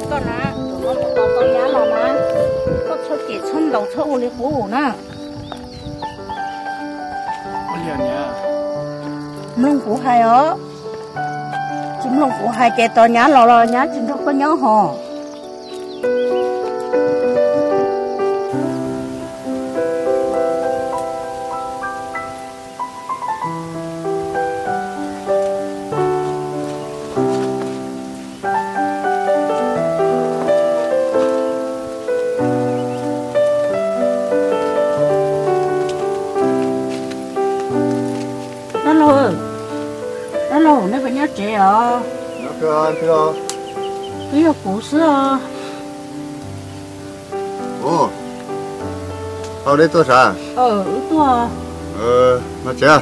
con á tụi nó có con nhá nó má có cho chị chân đầu cho ô li cũ nè bây giờ nhá mông cũ hay ó chúng mông cũ hay chị to nhá lò nhá chúng nó có nhá hò nó phải nhớ trẻ à nó cơ anh thưa cái là cũ xưa ồ sau đấy tôi sao tôi nó trẻ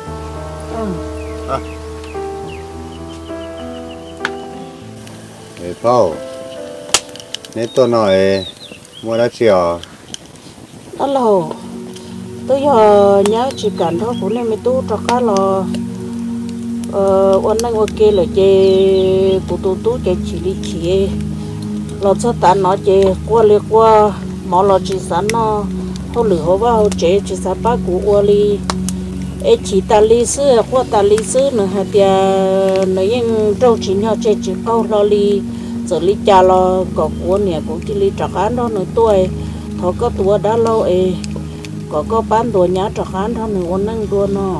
để phao nếu tôi nói mua đã chiều đó là tôi giờ nhớ chỉ cần thôi cũng nên mới tu cho cá lò ôn năng ok là chơi cụ tu chơi chỉ đi chỉ lò cho ta nó chơi qua liệt qua mỏ lò chỉ sẵn nó không lửa không vào chơi chỉ sẵn ba cụ qua li ấy chỉ ta li xưa qua ta li xưa nữa hả tia nó những trâu chỉ nhau chơi chỉ câu lo li giờ li cha lo có của nè cũng chỉ li trạc án đó nữa tuổi thọ có tuổi đã lâu ấy có bán tuổi nhá trạc án đó nữa ôn năng đua nó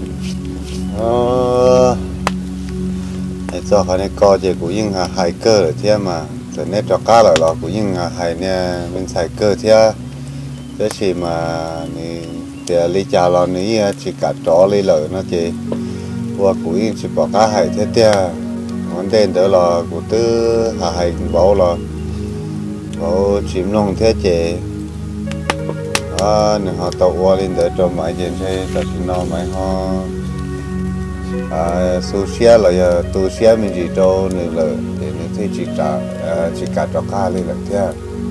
để cho họ này coi thì cũng những hài cơ ở thế mà rồi nên cho cá lại là cũng những hài nè mình xài cơ thế thế chỉ mà thì lý cha lo ní chỉ cả chó lý lợi nó chỉ qua cũng những chỉ bỏ cá hài thế thế vấn đề đó là của tư hài bảo là bảo chìm lòng thế chị nên họ tàu qua lên để cho máy trên thế cho nó máy họ Susia là tu sia mình chỉ cho nên là để nên thấy chỉ cả cho cá lên là thế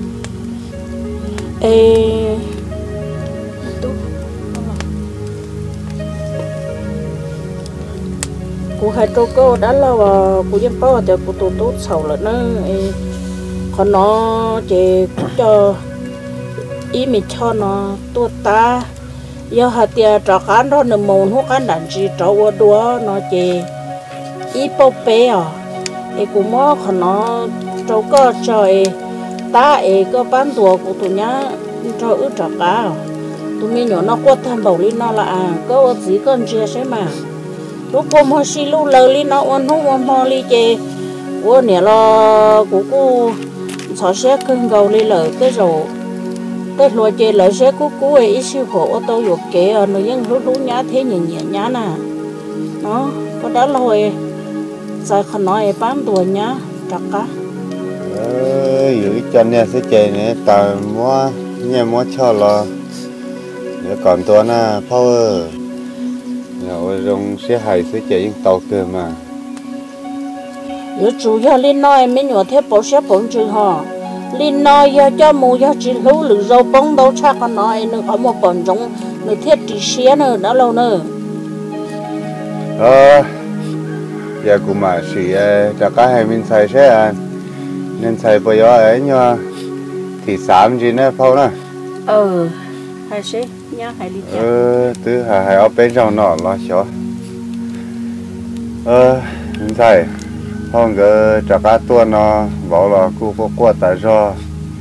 cụ hai trâu cô đã lâu cụ dân bao giờ cụ tu tốt sầu là nó còn nó chỉ cho ý mình cho nó tua ta giờ hạt tiền trọ cán đó nằm mồn hút cán đàn gì trọ qua đua nó chỉ ít bao bé à ấy cũng mò còn nó trâu có trời ta ấy có bán đùa của tụi nhá trọ ướt trọ cá tụi mình nhỏ nó qua tham bảo lên nó là có gì con chia sẻ mà lúc qua mua xí lúc lời lên nó ôn hút ôn ho đi chè qua nè lo của cô xóa xe cưng gầu lên lời cái rồi cái lúa chè lợi sẽ cú ấy ít siêu khổ tôi dục kệ nó những lú nhá thế nhẹ nhá nè nó có đã rồi sai khăn nói bán tuổi nhá chặt cá giữ cho nên sẽ chè này tao mua nhà mua cho là nếu còn tôi na power rồi dùng sẽ hay sẽ chè những tàu cơ mà nếu chủ yếu lên nói mấy nhỏ thế bảo sẽ bổn chữ họ linh nói cho mù cho chỉ lú lử rau bông đâu chắc con nói nữa có một bọn giống người thiết chỉ xé nữa đã lâu nữa giờ cũng mà xì cho cá hay mình xài xe nên xài bây giờ ấy nhá thì sám gì nữa phao nè hay xí nhá hay đi thứ hay ở bên trong nó lo xó mình xài không cái cho cá tua nó bảo là cô có qua tại do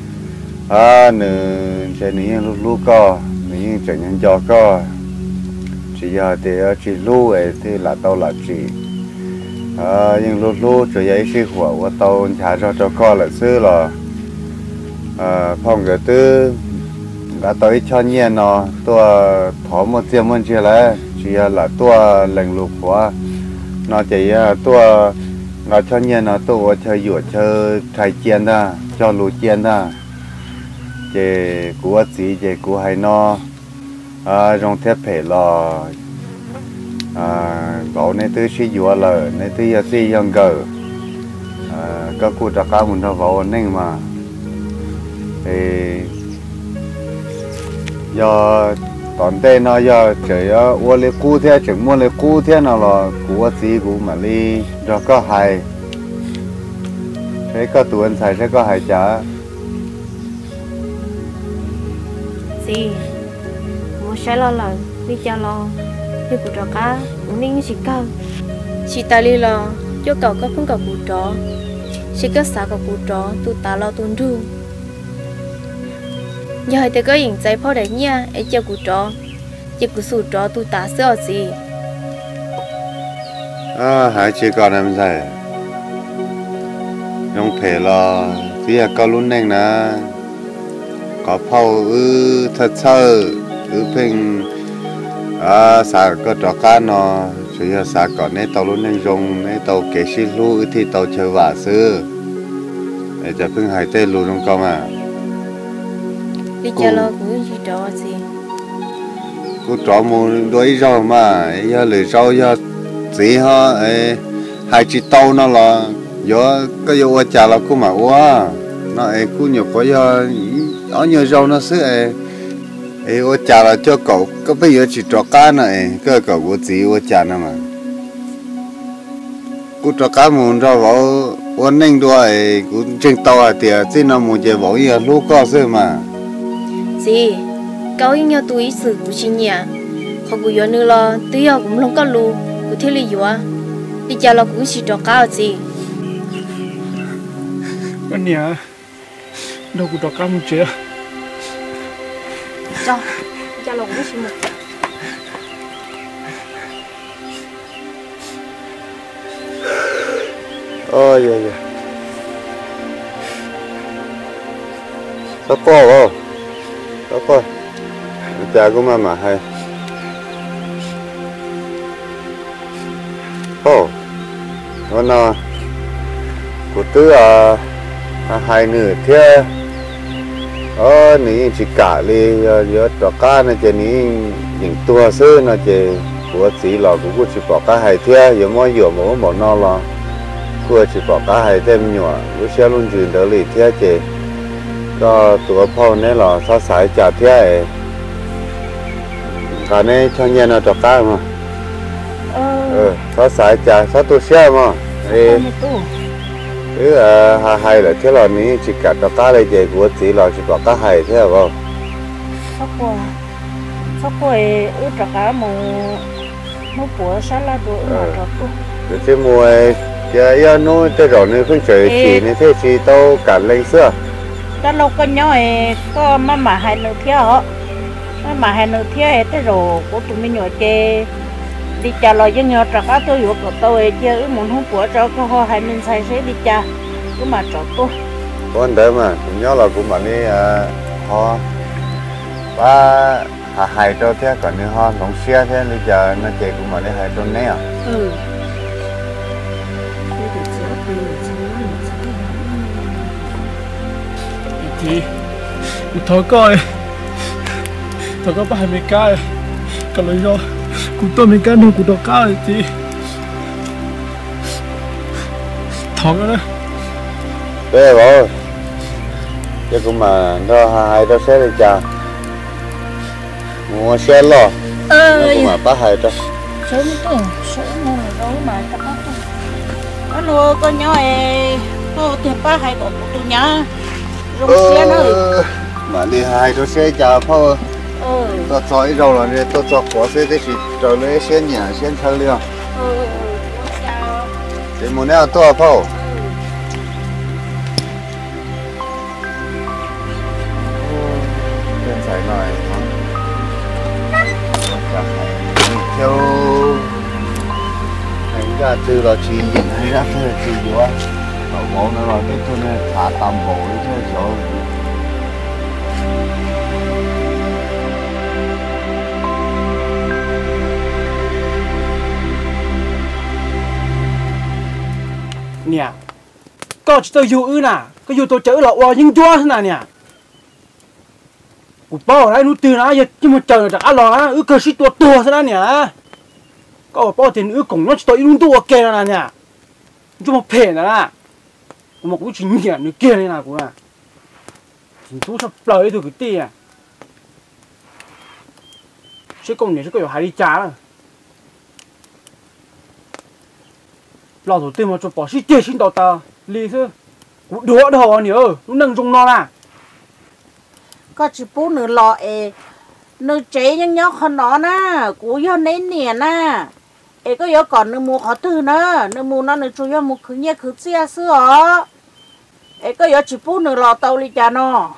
nữ chơi những lúc co những chuyện nhân cho co chỉ giờ thì chỉ lu ấy thì là tao là chỉ nhưng lúc chỉ ấy sĩ火của tao trả cho co là xưa là phong cái thứ đã tới cho nhiên nó tua thỏ một tiêm một chia lại chỉ là tua lệnh lục của nó chỉ tua nó cho nhiên nó tua chơi dụ chơi thay chiên đó cho lúa chiên đó chế của gì chế của hay nó trong thép phải là bảo nên tôi sử dụng là nên tôi sử dụng gờ các cụ đã cá muốn nó vào nên mà thì do toàn tên nó do trời qua lấy cú thế chừng mua lấy cú thế nào là của gì của mà đi cho có hay thế có tụi anh xài sẽ có hại trả gì một sai lo đi cho lo đi cụ trò cá cũng nên chỉ cao chỉ ta đi lo cho cậu có không cậu cụ trò chỉ có xã cậu cụ trò tụi ta lo tuân thu giờ hai ta có hình trái phao đấy nha ấy cho cụ trò chỉ cụ sủ trò tụi ta sợ gì hai chị con em xài trong thể lo thì có luôn nè nè có phao thật sơ phình xã có trò cá nó chỉ là xã có nên tàu luôn nên dùng nên tàu kế xí lu thì tàu chờ vả sư để cho phình hai tên lu trong con à đi cho lo cũng chỉ trò gì cô trò một đôi rau mà giờ lấy rau giờ gì ha hai chị tàu nó là giờ cái giờ chả là cô mà quá nó cô nhiều có giờ ở nhiều rau nó sữa ô chả là cho cậu có bây giờ chỉ trò cá này cái cậu có gì ô chả nữa mà cô trò cá muốn rau vào ô ninh đuôi cũng trên tàu à thì chỉ nó muốn chơi vào giờ lúc có sữa mà gì cậu yêu nhau tuổi sự của chị nhà họ cũng yêu nữa lo tuổi họ cũng không có lu của thế lý do đi chợ lo cũng chỉ trò cá gì con nhà đâu có trò cá một chuyện cho cho lòng với chị một ôi dạ dạ sao có không sao có cha của mà hay nó của tứ hai nửa thế ní chỉ cả đi giờ trò cá này chỉ ní những tua sữa nó chỉ của chỉ là của chỉ bỏ cá hai thế giờ mỗi giờ mỗi một nó là của chỉ bỏ cá hai thêm nhỏ của xe luôn chuyển tới lì thế chỉ có tụi phao này là sao xài trả thế cái này cho nhiên là trò cá mà sao xài trả sao tôi xe mà hai là thế là ní chỉ cả trò cá này chỉ của chỉ là chỉ bỏ cá hai thế không sao qua trò cá một bữa sáng là bữa mà trò cô rồi thế mùa cái nó tới rồi nên không chơi chỉ nên thế chỉ tao cả lên xưa đó lâu con nhỏ có mà hai nửa thế hả mà hai nửa thế tới rồi của tụi mình nhỏ chơi đi chợ lo với nhau trò cá tôi của tôi chơi muốn không của trò có ho hai mình xài sẽ đi chợ cứ mà trò tôi con đấy mà nhớ là cũng mà đi ho ba hai trò thế còn đi ho nóng xe thế bây giờ nó chơi cũng mà đi hai trò này à thì thôi coi ba mươi cái còn lấy do cũng tôi mình cái nó cũng được cái thì thằng đó bé bảo chứ cũng mà nó hai trò xe đi chợ mua xe lo nó cũng mà ba hai trò sớm mà đâu mà chắc nó con nhỏ có tiền ba hai của tụi nhá rong xe nữa mà đi hai trò xe chợ phao tôi cho ít rau rồi tôi cho quả xe thì chỉ cho lấy xe nhà xe thơ liền thì muốn nào tôi phao trên sài này theo hành ra từ là chỉ nhìn hay ra thôi chỉ nhiều á ở bộ nó rồi cái chỗ này thả tầm bộ đấy thôi chỗ nè có chỉ tôi yêu nè có yêu tôi chở là oa nhưng chua thế nào nè cụ bao đấy nó từ nó giờ nhưng mà chờ là ăn lò cơ sĩ tua thế nào nè có bao tiền cùng nó chỉ tôi luôn tua kê là nè cho một phê nè một cũng chỉ nhẹ nữa kia này nào cũng là chỉ chú sắp lời từ cái tì à sẽ công này sẽ có hai đi trả rồi老头对嘛做保险接心到的，里头 cú đũa đồ nhớ nó nâng trong nó là có chỉ bố nửa lọ nửa chế nhưng nhóc hơn nó na cú yo nên nè na có yo còn nửa mua khó từ nữa nửa mua nó nửa chú yo mua cứ nhẹ cứ chia sữa có yo chỉ bố nửa lọ tàu đi cha nó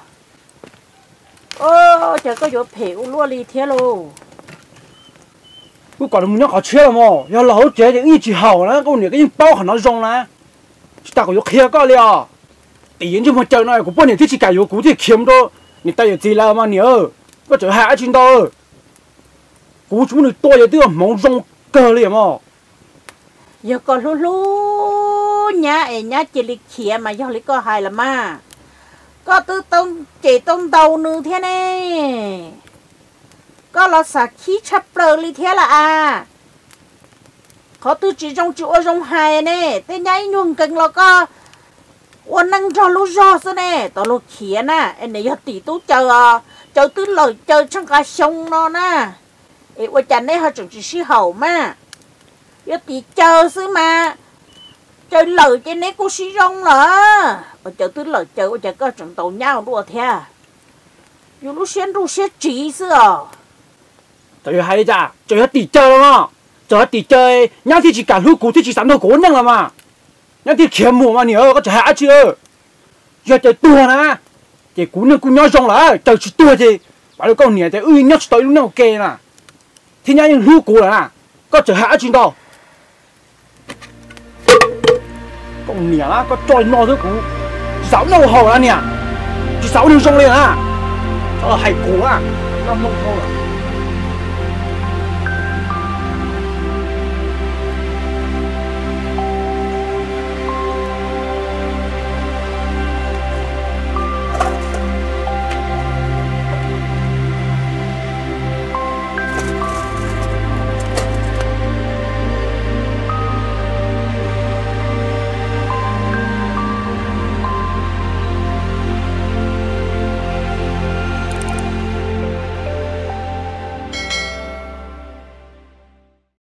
chờ có yo phèo luôn đi thế luôn cứ còn muốn nhóc họ chơi mà yo lẩu chế thì ít chỉ hậu đó con này cái bao hẳn nó rong là ta có yo kia có liền tiền chứ mà chơi này cũng bao nhiêu thì chỉ cả yo cú thì kiếm đó你带有资料吗？你我就下一千多，股主你多一点冇中个了嘛？ 有个噜噜nhá chỉ lịch khía mà do lịch có hài là mà có tư tông chỉ tông đầu nữa thế này có là xả khí chắp lờ li thế là có tư chỉ trong chữ trong hài này tên nhái nhuần cần là có ôn năng cho lú rò thế này tao lú khía nè em này tỷ tú chờ tứ lời chờ trong cả sông nó nè em ôi chả này họ chỉ xí hậu mà giờ tỷ chờ xứ mà chờ lời trên này cô xí rong là ở chờ tứ lời chờ ôi chả có trận tàu nhau đùa thế dù lúc xuyên chỉ xưa trời hay chả trời tỷ chờ mà trời tỷ chơi nhá thì chỉ cả lú cũ thì chỉ sắm đồ cố năng là mà nhá thì kiếm mùa mà nhiều có trả chưa giờ trời tua nè chỉ cú nó cú nhỏ rong là trời chỉ tua thì bảo nó con nhẹ thì nhóc tới lúc nào ok nè thì nhá những lú cũ là có trả chuyện đâu con nhẹ có trôi no thứ cũ sáu nâu hầu là nhẹ chỉ sáu nâu rong lên à hay cũ à nó nông thôi